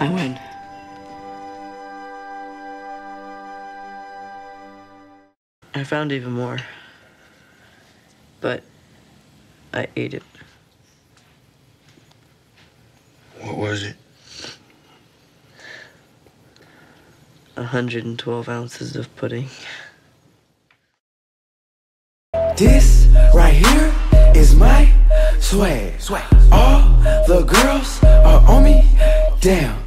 I win. I found even more, but I ate it. What was it? 112 ounces of pudding. This right here is my swag. All the girls are on me. Damn.